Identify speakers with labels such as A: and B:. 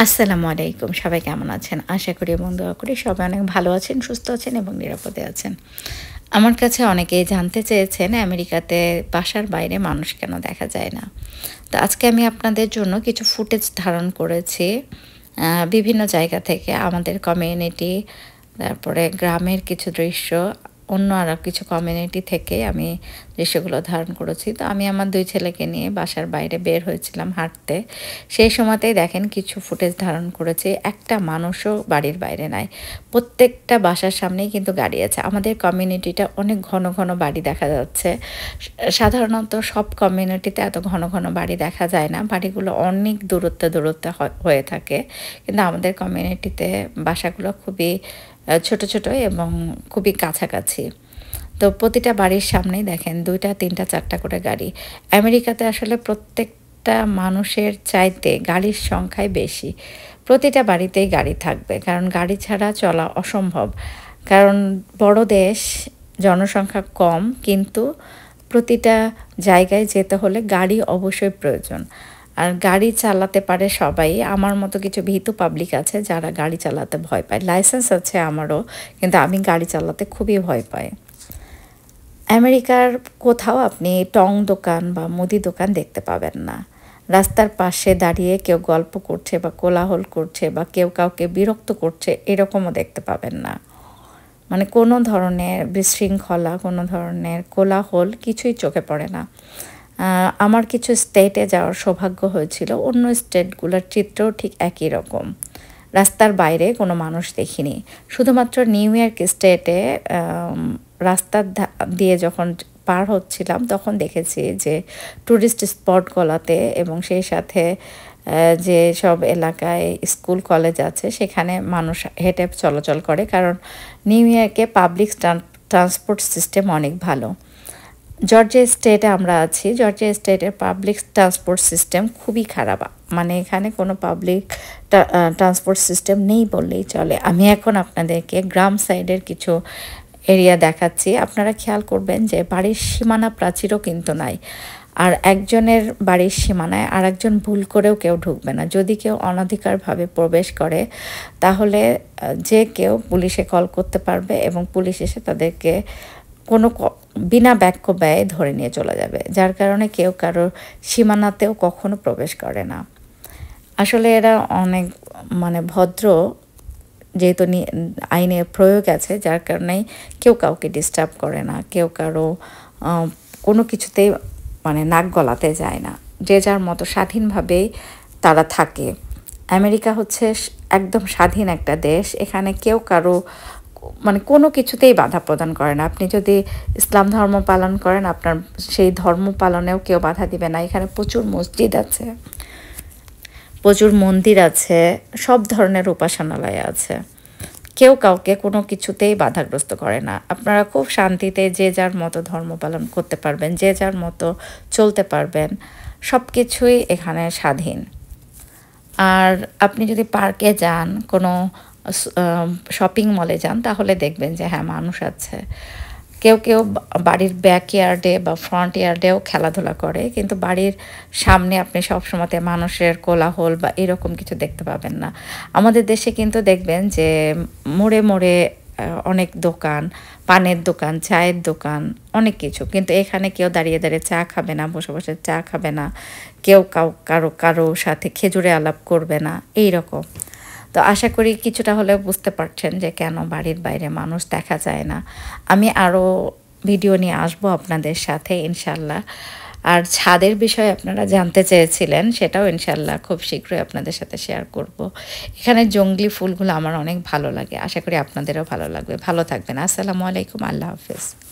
A: আসসালামু আলাইকুম। সবাই কেমন আছেন? আশা করি এবং দোয়া করি সবাই অনেক ভালো আছেন, সুস্থ আছেন এবং নিরাপদে আছেন। আমার কাছে অনেকেই জানতে চেয়েছেন আমেরিকাতে বাসার বাইরে মানুষ কেন দেখা যায় না? তো আজকে আমি আপনাদের জন্য কিছু ফুটেজ ধারণ করেছি বিভিন্ন জায়গা থেকে আমাদের কমিউনিটি, তারপরে গ্রামের কিছু দৃশ্য, অন্য আরও কিছু কমিউনিটি থেকে আমি দৃশ্যগুলো ধারণ করেছি। তো আমি আমার ২ ছেলেকে নিয়ে বাসার বাইরে বের হয়েছিলাম হাঁটতে। সেই সময়তেই দেখেন কিছু ফুটেজ ধারণ করেছি। একটা মানুষও বাড়ির বাইরে নাই। প্রত্যেকটা বাসার সামনেই কিন্তু গাড়ি আছে। আমাদের কমিউনিটিটা অনেক ঘন, ঘন বাড়ি দেখা যাচ্ছে। সাধারণত সব কমিউনিটিতে এত ঘন, ঘন বাড়ি দেখা যায় না। বাড়িগুলো অনেক দূরত্বে, দূরত্বে হয়ে থাকে। কিন্তু আমাদের কমিউনিটিতে বাসাগুলো খুবই ছোট, ছোট এবং খুবই কাছাকাছি। তো প্রতিটা বাড়ির সামনেই দেখেন ২টা, ৩টা, ৪টা করে গাড়ি। আমেরিকাতে আসলে প্রত্যেকটা মানুষের চাইতে গাড়ির সংখ্যাই বেশি। প্রতিটা বাড়িতেই গাড়ি থাকবে। কারণ গাড়ি ছাড়া চলা অসম্ভব। কারণ বড় দেশ, জনসংখ্যা কম, কিন্তু প্রতিটা জায়গায় যেতে হলে গাড়ি অবশ্যই প্রয়োজন। আর গাড়ি চালাতে পারে সবাই। আমার মতো কিছু ভীতু পাবলিক আছে যারা গাড়ি চালাতে ভয় পায়। লাইসেন্স আছে আমারও, কিন্তু আমি গাড়ি চালাতে খুবই ভয় পাই। আমেরিকার কোথাও আপনি টং দোকান বা মুদি দোকান দেখতে পাবেন না। রাস্তার পাশে দাঁড়িয়ে কেউ গল্প করছে বা কোলাহল করছে বা কেউ কাউকে বিরক্ত করছে, এরকমও দেখতে পাবেন না। মানে কোনো ধরনের বিশৃঙ্খলা, কোনো ধরনের কোলাহল কিছুই চোখে পড়ে না। আমার কিছু স্টেটে যাওয়ার সৌভাগ্য হয়েছিল। অন্য স্টেটগুলোর চিত্রও ঠিক একই রকম। রাস্তার বাইরে কোনো মানুষ দেখিনি। শুধুমাত্র নিউ ইয়র্ক স্টেটে রাস্তা দিয়ে যখন পার হচ্ছিলাম তখন দেখেছি যে ট্যুরিস্ট স্পটগুলোতে এবং সেই সাথে যে সব এলাকায় স্কুল কলেজ আছে সেখানে মানুষ হেঁটে চলাচল করে, কারণ নিউ ইয়র্কে পাবলিক ট্রান্সপোর্ট সিস্টেম অনেক ভালো। জর্জিয়া স্টেটে আমরা আছি। জর্জিয়া স্টেটের পাবলিক ট্রান্সপোর্ট সিস্টেম খুবই খারাপ। মানে এখানে কোনো পাবলিক ট্রান্সপোর্ট সিস্টেম নেই বললেই চলে। আমি এখন আপনাদেরকে গ্রাম সাইডের কিছু এরিয়া দেখাচ্ছি। আপনারা খেয়াল করবেন যে বাড়ির সীমানা প্রাচীরও কিন্তু নাই। আর একজনের বাড়ির সীমানায় আর একজন ভুল করেও কেউ ঢুকবে না। যদি কেউ অনধিকারভাবে প্রবেশ করে তাহলে যে কেউ পুলিশে কল করতে পারবে এবং পুলিশ এসে তাদেরকে কোনো বিনা বাক্য ব্যয়ে ধরে নিয়ে চলে যাবে, যার কারণে কেউ কারোর সীমানাতেও কখনো প্রবেশ করে না। আসলে এরা অনেক ভদ্র, যেহেতু আইনের প্রয়োগ আছে, যার কারণেই কেউ কাউকে ডিস্টার্ব করে না, কেউ কারো কোনো কিছুতেই নাক গলাতে যায় না। যে যার মতো স্বাধীনভাবেই তারা থাকে। আমেরিকা হচ্ছে একদম স্বাধীন একটা দেশ। এখানে কেউ কারো কোনো কিছুতেই বাধা প্রদান করে না। আপনি যদি ইসলাম ধর্ম পালন করেন, আপনার সেই ধর্ম পালনেও কেউ বাধা দিবে না। এখানে প্রচুর মসজিদ আছে, প্রচুর মন্দির আছে, সব ধরনের উপাসনালয় আছে। কেউ কাউকে কোনো কিছুতেই বাধাগ্রস্ত করে না। আপনারা খুব শান্তিতে যে যার মতো ধর্ম পালন করতে পারবেন, যে যার মতো চলতে পারবেন। সব কিছুই এখানে স্বাধীন। আর আপনি যদি পার্কে যান, কোনো শপিং মলে যান, তাহলে দেখবেন যে হ্যাঁ, মানুষ আছে। কেউ কেউ বাড়ির ব্যাকইয়ার্ডে বা ফ্রন্ট ইয়ার্ডেও খেলাধুলা করে, কিন্তু বাড়ির সামনে আপনি সবসময়তে মানুষের কোলাহল বা এরকম কিছু দেখতে পাবেন না। আমাদের দেশে কিন্তু দেখবেন যে মোড়ে মোড়ে অনেক দোকান, পানের দোকান, চায়ের দোকান, অনেক কিছু। কিন্তু এখানে কেউ দাঁড়িয়ে দাঁড়িয়ে চা খাবে না, বসে বসে চা খাবে না, কেউ কারো সাথে খেজুরে আলাপ করবে না, এই রকম। তো আশা করি কিছুটা হলেও বুঝতে পারছেন যে কেন বাড়ির বাইরে মানুষ দেখা যায় না। আমি আরও ভিডিও নিয়ে আসবো আপনাদের সাথে ইনশাল্লাহ। আর ছাদের বিষয়ে আপনারা জানতে চেয়েছিলেন, সেটাও ইনশাল্লাহ খুব শীঘ্রই আপনাদের সাথে শেয়ার করব। এখানে জংলি ফুলগুলো আমার অনেক ভালো লাগে। আশা করি আপনাদেরও ভালো লাগবে। ভালো থাকবেন। আসসালামু আলাইকুম। আল্লাহ হাফেজ।